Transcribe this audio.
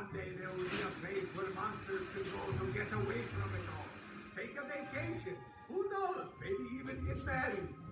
One day there will be a place where monsters can go to get away from it all. Take a vacation. Who knows? Maybe even get married.